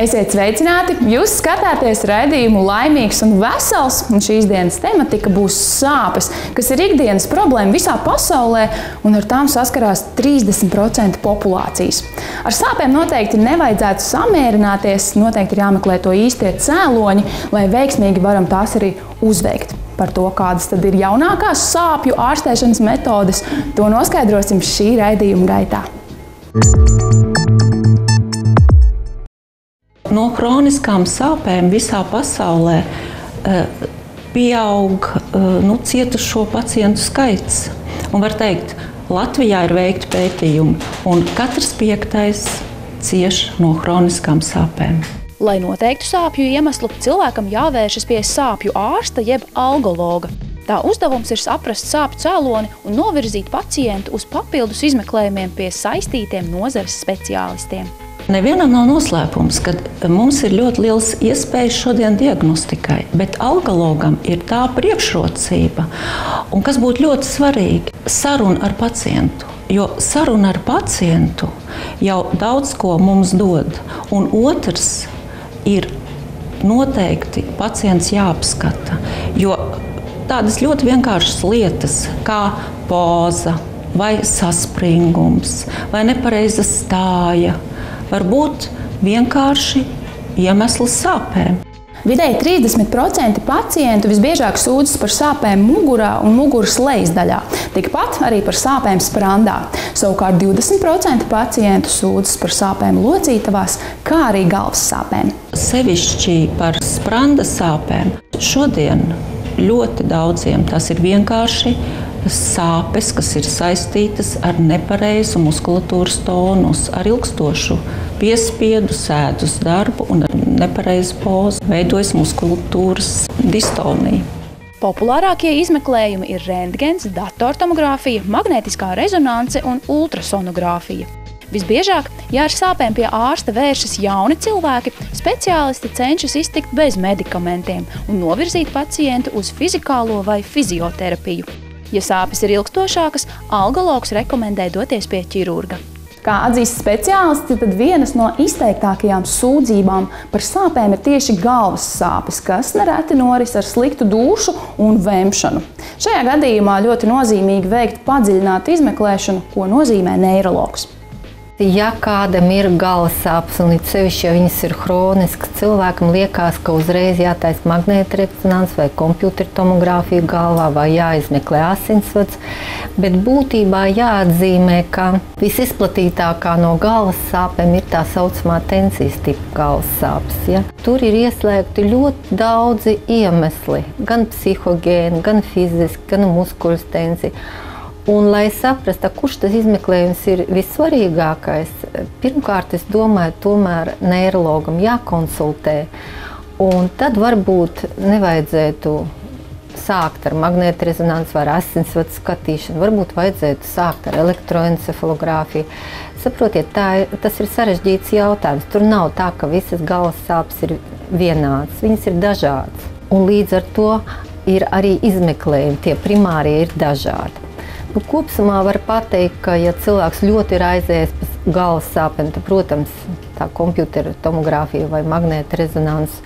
Esiet sveicināti! Jūs skatāties raidījumu Laimīgs un vesels, un šīs dienas tematika būs sāpes, kas ir ikdienas problēma visā pasaulē, un ar tām saskarās 30% populācijas. Ar sāpēm noteikti nevajadzētu samierināties, noteikti ir jāmeklē to īstie cēloņi, lai veiksmīgi varam tās arī uzveikt. Par to, kādas tad ir jaunākās sāpju ārstēšanas metodes, to noskaidrosim šī raidījuma gaitā. No kroniskām sāpēm visā pasaulē pieaug cietušo pacientu skaits. Un var teikt, Latvijā ir veikti pētījumi, un katrs 5. cieš no kroniskām sāpēm. Lai noteiktu sāpju iemeslu, cilvēkam jāvēršas pie sāpju ārsta jeb algologa. Tā uzdevums ir saprast sāpju cēloni un novirzīt pacientu uz papildus izmeklējumiem pie saistītiem nozares speciālistiem. Nevienam nav noslēpums, ka mums ir ļoti liels iespējas šodien diagnostikai, bet algologam ir tā priekšrocība, un kas būtu ļoti svarīgi, saruna ar pacientu. Jo saruna ar pacientu jau daudz ko mums dod, un otrs ir noteikti pacients jāapskata, jo tādas ļoti vienkāršas lietas kā poza vai saspringums vai nepareiza stāja var būt vienkārši iemesls sāpēm. Vidēji 30% pacientu visbiežāk sūdzas par sāpēm mugurā un muguras lejasdaļā, tikpat arī par sāpēm sprandā. Savukārt 20% pacientu sūdzas par sāpēm locītavās, kā arī galvas sāpēm. Sevišķi par spranda sāpēm šodien ļoti daudziem tas ir vienkārši sāpes, kas ir saistītas ar nepareizu muskulatūras tonus, ar ilgstošu piespiedu, sēdus darbu un ar nepareizu pozu. Veidojas muskulatūras distonija. Populārākie izmeklējumi ir rentgens, datortomogrāfija, magnētiskā rezonanse un ultrasonogrāfija. Visbiežāk, ja ar sāpēm pie ārsta vēršas jauni cilvēki, speciālisti cenšas iztikt bez medikamentiem un novirzīt pacientu uz fizikālo vai fizioterapiju. Ja sāpes ir ilgstošākas, algologs rekomendē doties pie ķirurga. Kā atzīst speciālisti, tad vienas no izteiktākajām sūdzībām par sāpēm ir tieši galvas sāpes, kas nereti noris ar sliktu dūšu un vemšanu. Šajā gadījumā ļoti nozīmīgi veikt padziļinātu izmeklēšanu, ko nozīmē neirologs. Ja kādam ir galvas sāpes, un it sevišķi, ja viņas ir hroniskas, cilvēkam liekas, ka uzreiz jātaisa magnētrezonanse vai kompjutertomogrāfija galvā vai jāizmeklē asinsvads, bet būtībā jāatzīmē, ka visizplatītākā no galvas sāpēm ir tā saucamā tensijas tipa galvas sāpes. Ja? Tur ir ieslēgti ļoti daudzi iemesli, gan psihogēni, gan fiziski, gan muskuļu tensija. Un, lai saprastu, kurš tas izmeklējums ir vissvarīgākais, pirmkārt, es domāju, tomēr neirologam jākonsultē. Un tad varbūt nevajadzētu sākt ar magnētrezonanci vai asinsvadu skatīšanu, varbūt vajadzētu sākt ar elektroencefalogrāfiju. Saprotiet, tas ir sarežģīts jautājums. Tur nav tā, ka visas galvas sāpes ir vienādas, viņas ir dažādas. Un līdz ar to ir arī izmeklējumi, tie primārie ir dažādi. Kopsumā var pateikt, ka, ja cilvēks ļoti ir aizējies pēc galvas sāpēm, tad, protams, tā kompjutera tomogrāfija vai magnētrezonanse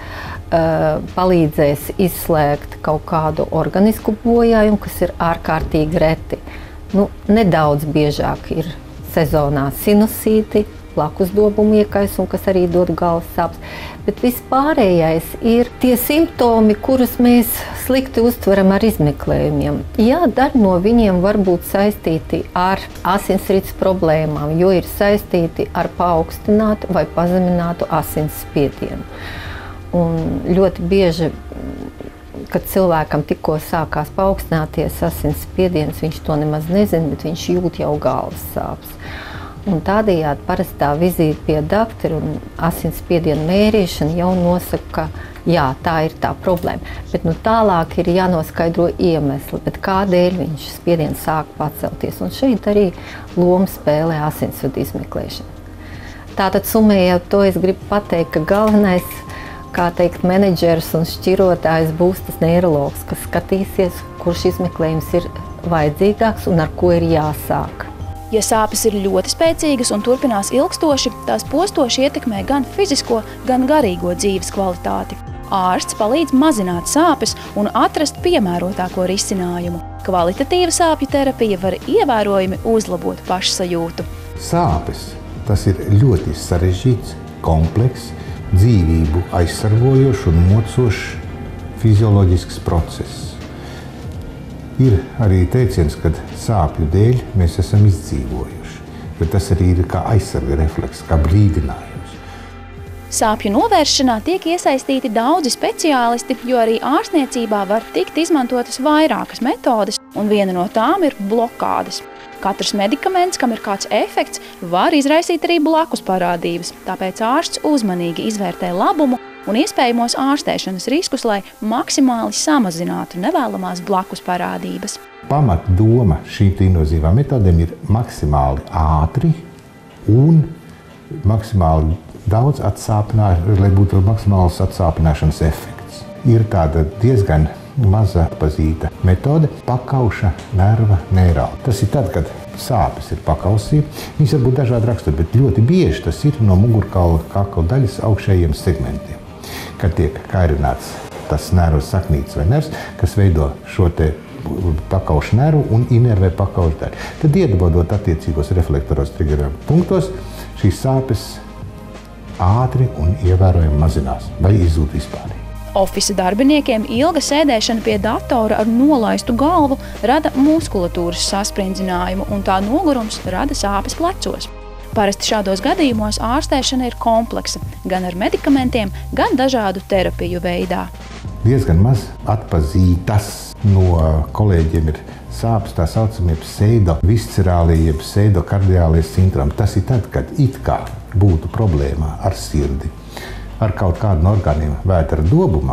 palīdzēs izslēgt kaut kādu organisku bojājumu, kas ir ārkārtīgi reti. Nedaudz biežāk ir sezonā sinusīti, blakus dobumu iekaisumi, kas arī dod galvas sāpes. Bet vispārējais ir tie simptomi, kurus mēs slikti uztveram ar izmeklējumiem. Jā, daļa no viņiem var būt saistīti ar asinsrites problēmām, jo ir saistīti ar paaugstinātu vai pazeminātu asinsspiedienu. Un ļoti bieži, kad cilvēkam tikko sākās paaugstināties asinsspiediens, viņš to nemaz nezina, bet viņš jūt jau galvas sāpes. Un tādējādi parastā vizīte pie doktora un asinsspiediena mērīšana jau nosaka, ka jā, tā ir tā problēma. Bet tālāk ir jānoskaidro iemesli, bet kādēļ viņš spiediens sāk pacelties. Un šeit arī loma spēlē asinsvadu izmeklēšana. Tātad summējot to, es gribu pateikt, ka galvenais, kā teikt, menedžers un šķirotājs būs tas neirologs, kas skatīsies, kurš izmeklējums ir vajadzīgāks un ar ko ir jāsāk. Ja sāpes ir ļoti spēcīgas un turpinās ilgstoši, tās postoši ietekmē gan fizisko, gan garīgo dzīves kvalitāti. Ārsts palīdz mazināt sāpes un atrast piemērotāko risinājumu. Kvalitatīva sāpju terapija var ievērojami uzlabot pašsajūtu. Sāpes – tas ir ļoti sarežģīts, komplekss, dzīvību aizsargojošs un mocošs fizioloģisks process. Ir arī teiciens, ka sāpju dēļ mēs esam izdzīvojuši, bet tas arī ir kā aizsarga refleks, kā brīdinājums. Sāpju novēršanā tiek iesaistīti daudzi speciālisti, jo arī ārstniecībā var tikt izmantotas vairākas metodes, un viena no tām ir blokādes. Katrs medikaments, kam ir kāds efekts, var izraisīt arī blakus parādības, tāpēc ārsts uzmanīgi izvērtē labumu un iespējamos ārstēšanas riskus, lai maksimāli samazinātu nevēlamās blakus parādības. Pamatdoma šīm invazīvām metodēm ir maksimāli ātri un maksimāli daudz atsāpināšana, lai būtu maksimāls atsāpināšanas efekts. Ir tāda diezgan maza atpazīta metode – pakauša nerva neirāla. Tas ir tad, kad sāpes ir pakausī. Viņas var būt dažādi raksturi, bet ļoti bieži tas ir no mugurkaula kakla daļas augšējiem segmentiem. Kad tiek kairināts tas nervas saknītes vai nervs, kas veido šo te pakaušu nervu un inervē pakaušu daļu. Tad iedabodot attiecīgos reflektoros triggeriem punktos, šīs sāpes ātri un ievērojami mazinās vai izzūd vispār. Ofisa darbiniekiem ilga sēdēšana pie datora ar nolaistu galvu rada muskulatūras sasprindzinājumu, un tā nogurums rada sāpes plecos. Parasti šādos gadījumos ārstēšana ir kompleksa, gan ar medikamentiem, gan dažādu terapiju veidā. Diezgan maz atpazītas no kolēģiem ir sāpes, tā saucamie pseidoviscerālie, jeb pseidokardiālie sindromi. Tas ir tad, kad it kā būtu problēma ar sirdi, ar kaut kādu no orgāniem vētra dobumā,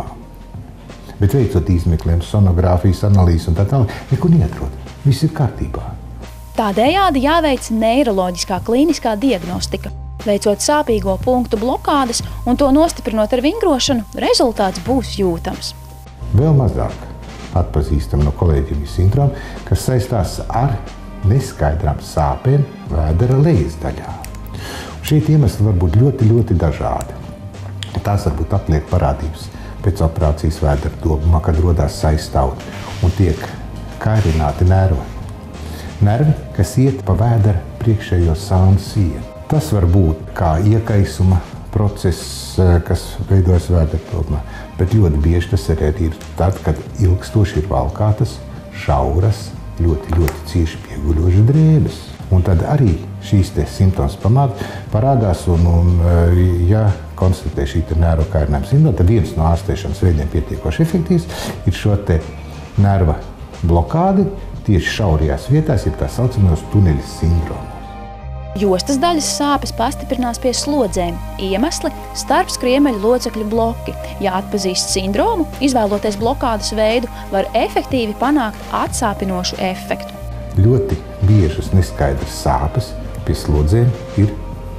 bet veicot izmeklējumu, sonogrāfijas analīzes un tā tālāk, neko neatrod. Viss ir kārtībā. Tādējādi jāveic neiroloģiskā klīniskā diagnostika. Veicot sāpīgo punktu blokādes un to nostiprinot ar vingrošanu, rezultāts būs jūtams. Vēl mazāk atpazīstam no kolēģiem sindromu, kas saistās ar neskaidrām sāpēm vēdera lejas daļā. Šie iemesli var būt ļoti, ļoti dažādi. Tās varbūt atliek parādības pēc operācijas vēdera dobumā, kad rodās saistāvti un tiek kairināti nervi. Nervi, kas iet pa vēdera priekšējo sānu sienu. Tas var būt kā iekaisuma process, kas veidojas vēdera dobumā, bet ļoti bieži tas arī ir tad, kad ilgstoši ir valkātas, šauras, ļoti, ļoti cieši pieguļošas drēbes. Un tad arī šīs simptomas parādās, un ja konstatē šī nervu kairinājuma sindroma, tad viens no ārstēšanas veidiem pietiekoši efektīvs ir šo te nerva blokādi tieši šaurajās vietās, ir tā saucamajos tuneļa sindromos. Jostas daļas sāpes pastiprinās pie slodzēm. Iemesli – starp skriemeļu locekļu bloki. Ja atpazīst sindromu, izvēloties blokādes veidu, var efektīvi panākt atsāpinošu efektu. Ļoti biežas neskaidras sāpes pie slodzēm ir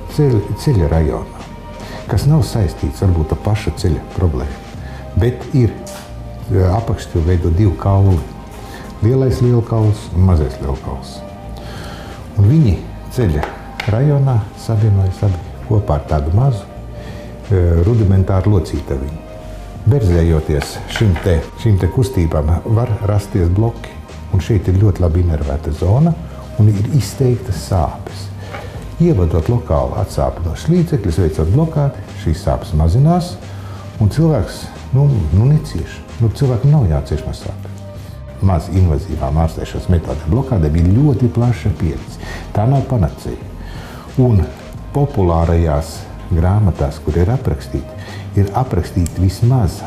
ceļa rajonā, kas nav saistīts varbūt ar paša ceļa problēmu, bet ir apakšķi veido divi kauli. Lielais lielkauls un mazais lielkauls. Un viņi ceļa rajonā savienojas abi kopā ar tādu mazu rudimentāru locītaviņu. Berzējoties šim te kustībām var rasties bloki, un šeit ir ļoti labi inervēta zona un ir izteiktas sāpes. Ievadot lokāli atsāpinošas līdzekļus, veicot blokādi, šīs sāpes mazinās, un cilvēks necieš. Cilvēkam nav jācieš no sāpes. Maz invazīvām ārstēšanas metodēm blokādēm ir ļoti plaša pieredze. Tā nav panacēja. Un populārajās grāmatās, kur ir aprakstīti vismaz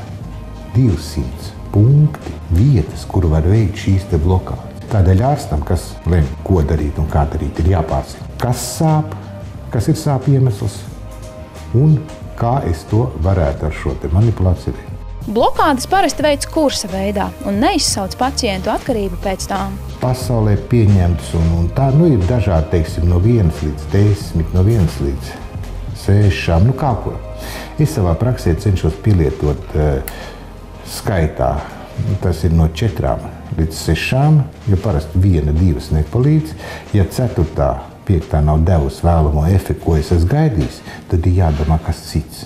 200 punkti, vietas, kur var veikt šīs te blokādes. Tādēļ ārstam, kas lemj, ko darīt un kā darīt, ir jāpārzina, kas sāp, kas ir sāpju iemesls un kā es to varētu ar šo te manipulāciju veikt. Blokādes parasti veids kursa veidā un neizsauc pacientu atkarību pēc tām. Pasaulē pieņemts un tā ir dažādi, teiksim, no 1 līdz 10, no 1 līdz 6, kā ko. Es savā praksē cenšos pielietot skaitā, tas ir no 4 līdz 6, jo parasti 1, 2 nepalīdz. Ja 4, 5 nav devusi vēlamo efektu, ko es esmu gaidījis, tad ir jādomā kas cits.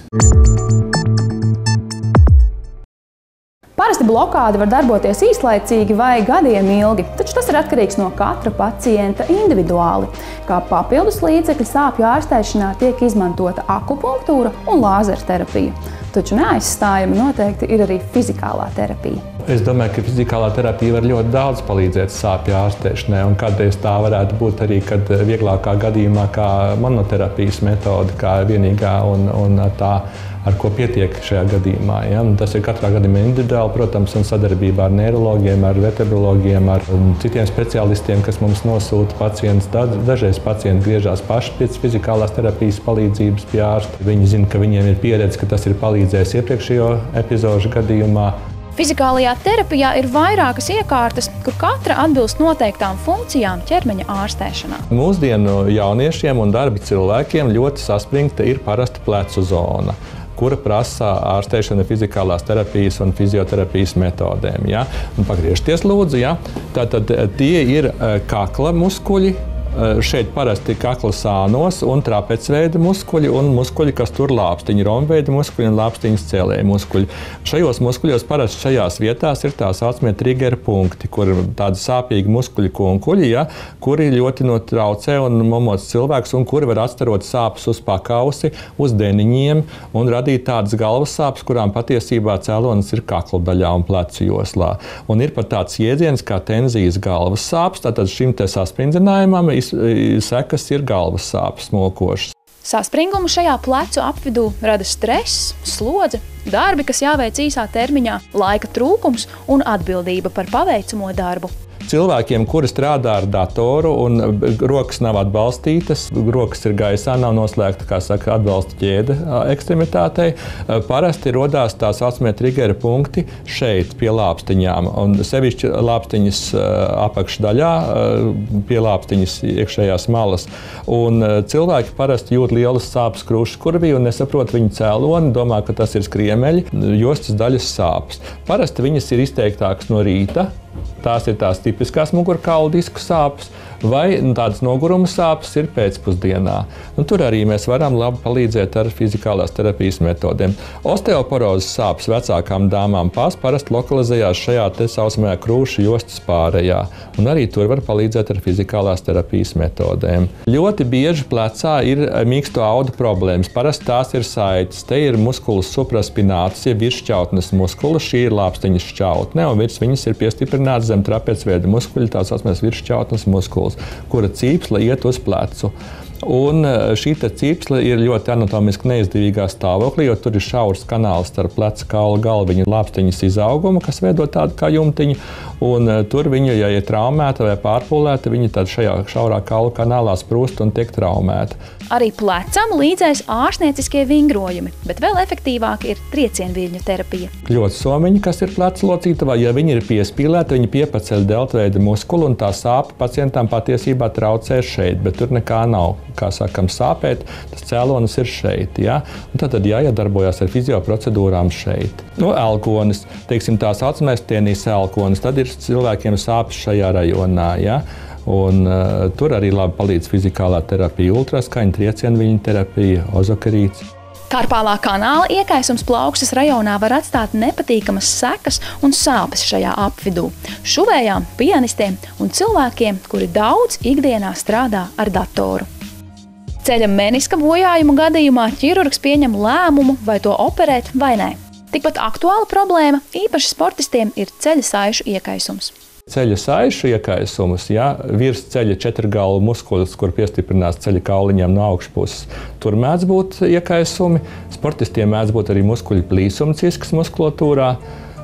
Parasti blokāde var darboties īslaicīgi vai gadiem ilgi, taču tas ir atkarīgs no katra pacienta individuāli. Kā papildus līdzekļi sāpju ārstēšanā tiek izmantota akupunktūra un lāzerterapija. Taču neaizstājami noteikti ir arī fizikālā terapija. Es domāju, ka fizikālā terapija var ļoti daudz palīdzēt sāpju ārstēšanai, un kādreiz tā varētu būt arī vieglākā gadījumā kā monoterapijas metode, kā vienīgā un tā, ar ko pietiek šajā gadījumā. Ja? Tas ir katrā gadījumā individuāli, protams, un sadarbībā ar neirologiem, ar veterologiem, ar citiem speciālistiem, kas mums nosūta pacientus. Dažreiz pacienti griežās paši pēc fizikālās terapijas palīdzības pie ārsta. Viņi zina, ka viņiem ir pieredze, ka tas ir palīdzējis iepriekšējo epizožu gadījumā. Fizikālajā terapijā ir vairākas iekārtas, kur katra atbilst noteiktām funkcijām ķermeņa ārstēšanā. Mūsdienu jauniešiem un darba cilvēkiem ļoti saspringta ir parasti plecu zona, kura prasa ārstēšanu fizikālās terapijas un fizioterapijas metodēm. Ja? Pagriežties lūdzu, ja? Tātad tie ir kakla muskuļi. Šeit parasti ir kakla sānos un trapecveida muskuļi un muskuļi, kas tur lāpstiņi, romveida muskuļi un lāpstiņas cēlēja muskuļi. Šajos muskuļos parasti šajās vietās ir tā saucamie trigger punkti, kur ir tādi sāpīgi muskuļi kunkuļi, ja, kuri ļoti notraucē un momots cilvēks un kuri var atstarot sāpes uz pakausi, uz deniņiem un radīt tādas galvas sāpes, kurām patiesībā cēlonis ir kakla daļā un plecu joslā. Un ir pat tāds jēdziens kā tenzijas galvas sāpes, tātad šim te saspringzinājumam sekas ir galvas sāpes mokošas. Saspringumu šajā plecu apvidū rada stress, slodze, darbi, kas jāveic īsā termiņā, laika trūkums un atbildība par paveicamo darbu. Cilvēkiem, kuri strādā ar datoru un rokas nav atbalstītas, rokas ir gaisā, nav noslēgta, kā saka, atbalsta ķēde ekstremitātei, parasti rodās tā saucamie triggeri punkti šeit pie lāpstiņām. Un sevišķi lāpstiņas apakšdaļā, pie lāpstiņas iekšējās malas. Un cilvēki parasti jūt lielas sāpes krūškurvī un nesaprot viņu cēloni, domā, ka tas ir skriemeļi, jostas daļas sāpes. Parasti viņas ir izteiktākas no rīta. Tās ir tās tipiskās mugurkaula disku sāpes, vai tādas noguruma sāpes ir pēcpusdienā. Tur arī mēs varam labi palīdzēt ar fizikālās terapijas metodēm. Osteoporozes sāpes vecākām dāmām parasti lokalizējās šajā te saucamajā krūšu jostas pārējā, un arī tur var palīdzēt ar fizikālās terapijas metodēm. Ļoti bieži plecā ir mīksto audu problēmas. Parasti tās ir saites. Te ir muskulas supraspinātus, ja virsšķautnes muskula, šī ir lāpstiņas šķautne, un virs viņas ir piestiprināts zem trapecveida muskuļi, tā saucamais virsšķautnes muskuls, kura cīpsle iet uz plecu. Un šī cīpsle ir ļoti anatomiski neizdevīgā stāvoklī, jo tur ir šaurs kanāls starp pleca kaula galviņu lāpstiņas izaugumu, kas veido tādu kā jumtiņu. Un tur viņa, ja ir traumēta vai pārpūlēta, viņa tad šajā šaurā kaula kanālā sprūst un tiek traumēta. Arī plecam līdzēs ārstnieciskie vingrojumi, bet vēl efektīvāk ir triecienviļņu terapija. Ļoti somiņi, kas ir pleca locītavā, ja viņi ir piespīlēti, viņi piepaceļ deltveida muskulu un tā sāpe pacientam patiesībā traucē šeit, bet tur nekā nav. Kā sakam, sāpēt, tas cēlonis ir šeit. Ja? Un tad jāiedarbojās ar fizioprocedūrām šeit. Elkonis, teiksim, tā saucamais tienis elkonis, tad ir cilvēkiem sāpes šajā rajonā. Ja? Un tur arī labi palīdz fizikālā terapija, ultraskaņa, triecienviļņu terapija, ozokerīts. Karpālā kanāla iekaisums plaukstas rajonā var atstāt nepatīkamas sekas un sāpes šajā apvidū. Šuvējām, pianistiem un cilvēkiem, kuri daudz ikdienā strādā ar datoru. Ceļa meniska bojājuma gadījumā ķirurgs pieņem lēmumu, vai to operēt vai nē. Tikpat aktuāla problēma īpaši sportistiem ir ceļa saišu iekaisums. Ceļa saišu iekaisums, ja, virs ceļa četrgalu muskulis, kur piestiprinās ceļa kauliņiem no augšpuses. Tur mēdz būt iekaisumi, sportistiem mēdz būt arī muskuļu plīsuma ciskas muskulatūrā.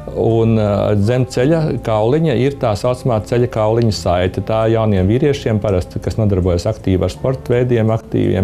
Un zem ceļa kauliņa ir tā saucamā ceļa kauliņa saite. Tā jauniem vīriešiem parasti, kas nodarbojas aktīvi ar sporta veidiem, aktīviem,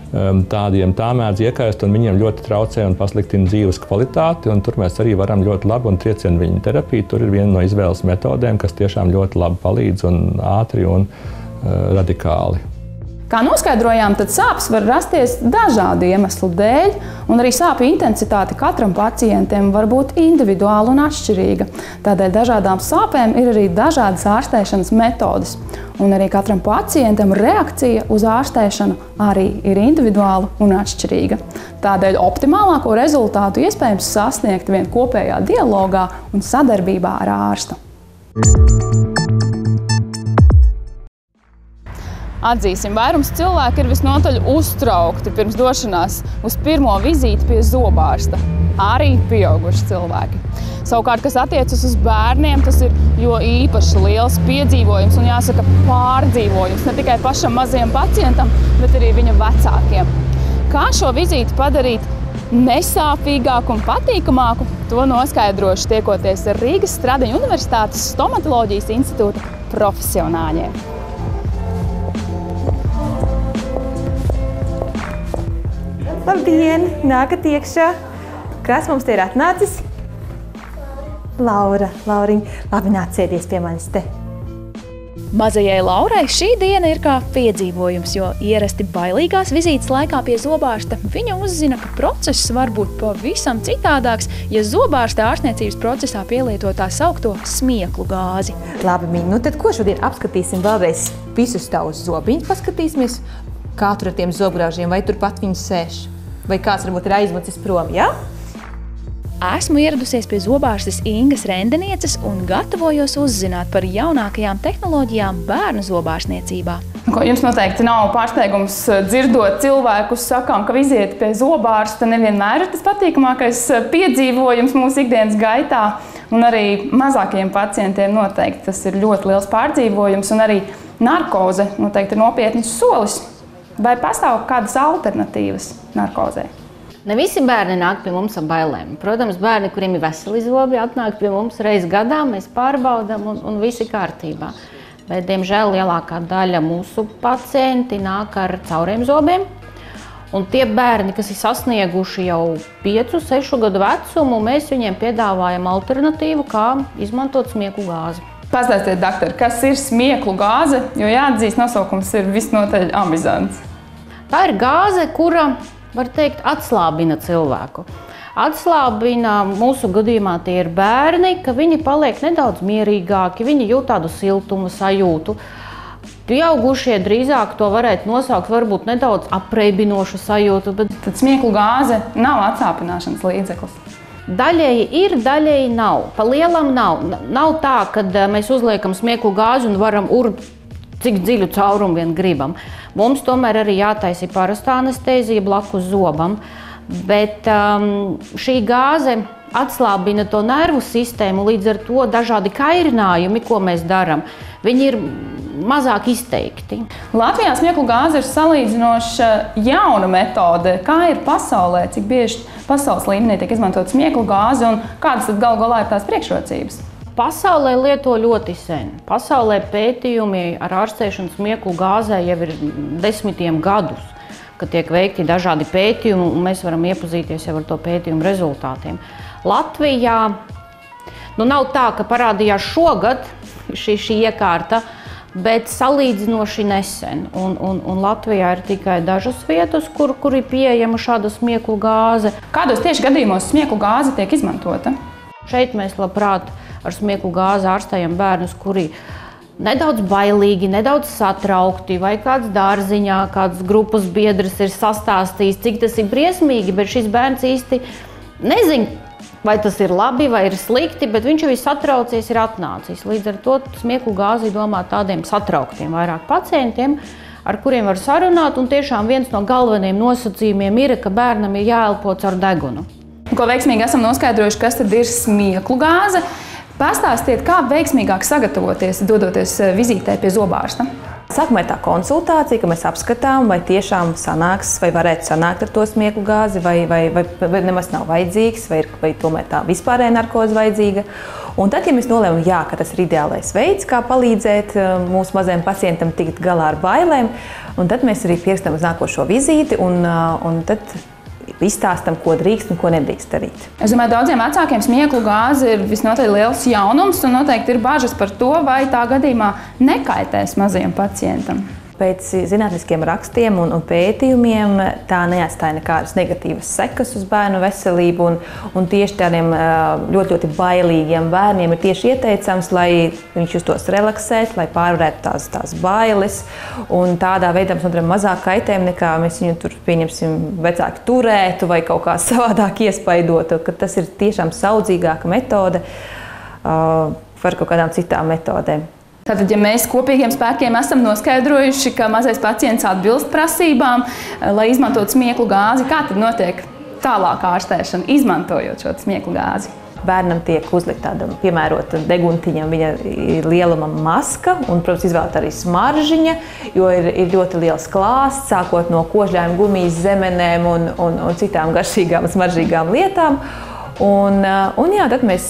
tādiem tā mēdz iekaist, un viņiem ļoti traucē un pasliktina dzīves kvalitāti. Un tur mēs arī varam ļoti labi, un triecienviļņu terapija tur ir viena no izvēles metodēm, kas tiešām ļoti labi palīdz un ātri un radikāli. Kā noskaidrojām, tad sāpes var rasties dažādu iemeslu dēļ, un arī sāpju intensitāte katram pacientam var būt individuāla un atšķirīga. Tādēļ dažādām sāpēm ir arī dažādas ārstēšanas metodes, un arī katram pacientam reakcija uz ārstēšanu arī ir individuāla un atšķirīga. Tādēļ optimālāko rezultātu iespējams sasniegt vien kopējā dialogā un sadarbībā ar ārstu. Atzīsim, vairums cilvēku ir visnotaļ uztraukti pirms došanās uz pirmo vizīti pie zobārsta. Arī pieauguši cilvēki. Savukārt, kas attiecas uz bērniem, tas ir jo īpaši liels piedzīvojums un jāsaka pārdzīvojums ne tikai pašam mazajam pacientam, bet arī viņa vecākiem. Kā šo vizīti padarīt nesāpīgāku un patīkamāku, to noskaidrošu tiekoties ar Rīgas Stradiņu Universitātes Stomatoloģijas institūta profesionāļiem. Labdien! Nākat iekšā! Kas mums te ir atnācis? Lauriņa. Labi, nāc sēdies pie manis te. Mazajai Laurai šī diena ir kā piedzīvojums, jo ierasti bailīgās vizītes laikā pie zobārsta viņa uzzina, ka process var būt pavisam citādāks, ja zobārsta ārstniecības procesā pielieto tā saukto smieklu gāzi. Labi, Miņ, nu tad ko šodien apskatīsim vēlreiz visus tavus zobiņus, paskatīsimies, kā tur ar tiem zobgraužiem, vai turpat viņi sēž, vai kāds varbūt ir aizmucis prom, jā? Esmu ieradusies pie zobārstes Ingas Rendenieces un gatavojos uzzināt par jaunākajām tehnoloģijām bērnu zobārstniecībā. Jums noteikti nav pārsteigums dzirdot cilvēkus sakām, ka vizīte pie zobārsta nevienmēr ir tas patīkamākais piedzīvojums mūsu ikdienas gaitā. Un arī mazākajiem pacientiem noteikti tas ir ļoti liels pārdzīvojums, un arī narkoze noteikti ir nopietnis solis. Vai pastāv kādas alternatīvas narkozē? Ne visi bērni nāk pie mums ar bailēm. Protams, bērni, kuriem ir veseli zobi, atnāk pie mums reiz gadā, mēs pārbaudām un visi kārtībā. Bet, diemžēl, lielākā daļa mūsu pacienti nāk ar cauriem zobiem. Un tie bērni, kas ir sasnieguši jau 5-6 gadu vecumu, mēs viņiem piedāvājam alternatīvu, kā izmantot smieklu gāzi. Pastāstiet, doktor, kas ir smieklu gāze, jo jāatzīst, nosaukums ir visnotaļ amizants. Tā ir gāze, kura, var teikt, atslābina cilvēku. Atslābina, mūsu gadījumā tie ir bērni, ka viņi paliek nedaudz mierīgāki, viņi jūt tādu siltumu sajūtu. Pieaugušie drīzāk to varētu nosaukt varbūt nedaudz apreibinošu sajūtu, bet tad smieklu gāze nav atsāpināšanas līdzeklis. Daļēji ir, daļēji nav. Pa lielam nav. Nav tā, ka mēs uzliekam smieklu gāzi un varam urbt, cik dziļu caurumu vien gribam. Mums tomēr arī jātaisa parastā anestēzija blakus zobam, bet šī gāze atslābina to nervu sistēmu, līdz ar to dažādi kairinājumi, ko mēs darām, viņi ir mazāk izteikti. Latvijā smieklu gāze ir salīdzinoši jauna metode. Kā ir pasaulē, cik bieži pasaules līmenī tiek izmantot smieklu gāzi un kādas tad galu galā ir tās priekšrocības? Pasaulē lieto ļoti sen. Pasaulē pētījumi ar ārstēšanu smieklu gāzē jau ir 10 gadus, kad tiek veikti dažādi pētījumi, un mēs varam iepazīties jau ar to pētījumu rezultātiem. Latvijā nav tā, ka parādījās šogad šī iekārta, bet salīdzinoši nesen. Un Latvijā ir tikai dažas vietas, kur ir pieejama šāda smieklu gāze. Kādos tieši gadījumos smieklu gāze tiek izmantota? Šeit mēs labprāt ar smieklu gāzi ārstējam bērnus, kuri nedaudz bailīgi, nedaudz satraukti, vai kāds dārziņā, kāds grupas biedrs ir sastāstījis, cik tas ir briesmīgi, bet šis bērns īsti nezin, vai tas ir labi vai ir slikti, bet viņš jau ir satraucies, ir atnācis. Līdz ar to smieklu gāzi domā tādiem satrauktiem vairāk pacientiem, ar kuriem var sarunāt, un tiešām viens no galvenajiem nosacījumiem ir, ka bērnam ir jāelpo caur degunu. Ko veiksmīgi esam noskaidrojuši, kas tad ir smieklu gāze. Pastāstiet, kā veiksmīgāk sagatavoties, dodoties vizītē pie zobārsta? Sākumā ir tā konsultācija, ka mēs apskatām, vai tiešām sanāks, vai varētu sanākt ar to smieklu gāzi, vai nemaz nav vajadzīgs, vai tomēr tā vispārēja narkoze vajadzīga. Un tad, ja mēs nolēmam, jā, ka tas ir ideālais veids, kā palīdzēt mūsu mazajam pacientam tikt galā ar bailēm, un tad mēs arī pierakstam uz nākošo vizīti, un tad izstāstam, ko drīkst un ko nedrīkst darīt. Es domāju, daudziem vecākiem smieklu gāze ir visnotaļ liels jaunums, un noteikti ir bažas par to, vai tā gadījumā nekaitēs mazajam pacientam. pēc zinātniskiem rakstiem un pētījumiem tā neatstāja nekādas negatīvas sekas uz bērnu veselību. Un tieši tādiem ļoti, ļoti bailīgiem bērniem ir tieši ieteicams, lai viņš justos relaksēt, lai pārvarētu tās bailes. Un tādā veidā mēs nodarām mazāk kaitējumu, nekā mēs viņu tur, pieņemsim, vecāki turētu vai kaut kā savādāk iespaidotu. Ka tas ir tiešām saudzīgāka metode par kaut kādām citām metodēm. Tātad, ja mēs kopīgiem spēkiem esam noskaidrojuši, ka mazais pacients atbilst prasībām, lai izmantotu smieklu gāzi, kā tad notiek tālāk ārstēšana, izmantojot šo smieklu gāzi? Bērnam tiek uzlikta tāda piemērota deguntiņam, viņa lieluma maska un, protams, izvēlēt arī smaržiņa, jo ir ļoti liels klāsts, sākot no kožļājuma gumijas zemenēm un citām garšīgām, smaržīgām lietām. Un jā, tad mēs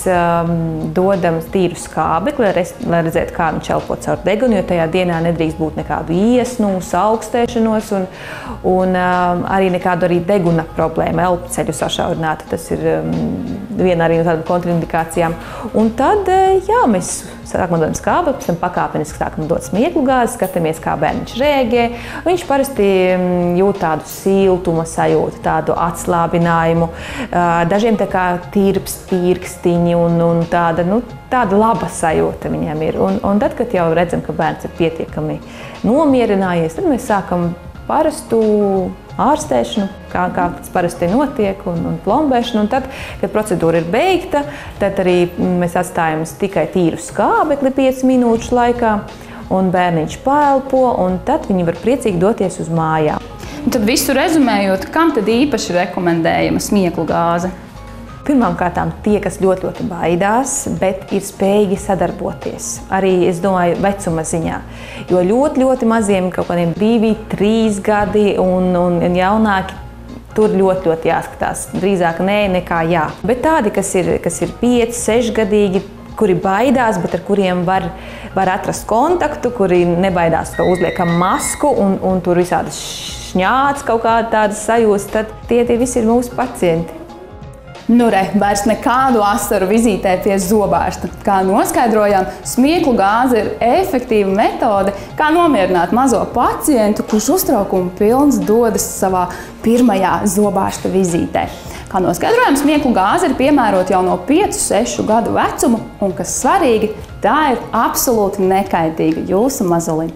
dodam tīru skābekli, lai redzētu, kā viņš elpo caur degunu, jo tajā dienā nedrīkst būt nekādu iesnu, augstēšanos un arī nekādu deguna problēmu, elpceļu sašaurināt. Tas ir viena arī no tādām kontraindikācijām. Un tad, jā, mēs sākam dot skābekli, pēc tam pakāpeniski sākam dot smieklu gāzi, skatāmies, kā bērniņš rēģē. Viņš parasti jūt tādu siltuma sajūtu, tādu atslābinājumu. Dažiem tā kā tirpst pirkstiņi un tāda laba sajūta viņam ir. Un tad, kad jau redzam, ka bērns ir pietiekami nomierinājies, tad mēs sākam parastu ārstēšanu, kā tas parasti notiek, un plombēšanu. Un tad, kad procedūra ir beigta, tad arī mēs atstājam tikai tīru skābekli 5 minūšu laikā, un bērniņš paelpo, un tad viņi var priecīgi doties uz mājām. Un tad visu rezumējot, kam tad īpaši rekomendējama smieklu gāze? Pirmkārt, tie, kas ļoti, ļoti baidās, bet ir spējīgi sadarboties. Arī, es domāju, vecuma ziņā. Jo ļoti, ļoti maziem, kaut kādiem 2, 3 gadi un jaunāki, tur ļoti, ļoti jāskatās. Drīzāk nē, nekā jā. Bet tādi, kas ir 5, 6 gadīgi, kuri baidās, bet ar kuriem var atrast kontaktu, kuri nebaidās, ka uzliekam masku un tur visādas šņāts kaut kāda tādas sajūtas, tad tie visi ir mūsu pacienti. Nu re, vairs nekādu asaru vizītē pie zobārsta. Kā noskaidrojām, smieklu gāze ir efektīva metode, kā nomierināt mazo pacientu, kurš uztraukuma pilns dodas savā pirmajā zobārsta vizītē. Kā noskaidrojām, smieklu gāze ir piemērota jau no 5-6 gadu vecuma, un, kas svarīgi, tā ir absolūti nekaitīga jūsu mazulim.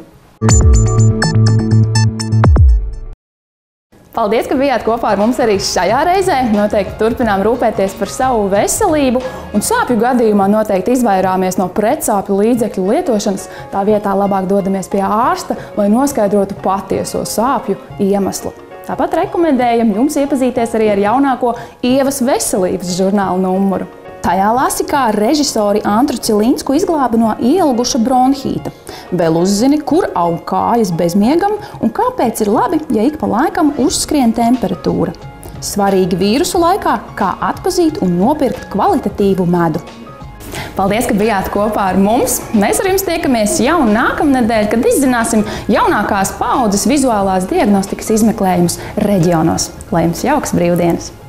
Paldies, ka bijāt kopā ar mums arī šajā reizē. Noteikti turpinām rūpēties par savu veselību un sāpju gadījumā noteikti izvairāmies no pretsāpju līdzekļu lietošanas. Tā vietā labāk dodamies pie ārsta, lai noskaidrotu patieso sāpju iemeslu. Tāpat rekomendējam jums iepazīties arī ar jaunāko Ievas veselības žurnāla numuru. Tajā lasi, kā režisori Antru Cilinsku izglāba no ielguša bronhīta. Vēl uzzini, kur aug kājas bezmiegam un kāpēc ir labi, ja ik pa laikam uzskrien temperatūra. Svarīgi vīrusu laikā, kā atpazīt un nopirkt kvalitatīvu medu. Paldies, ka bijāt kopā ar mums. Mēs ar jums tiekamies jau nākamnedēļ, kad izzināsim jaunākās paaudzes vizuālās diagnostikas izmeklējumus reģionos. Lai jums jauks brīvdienas!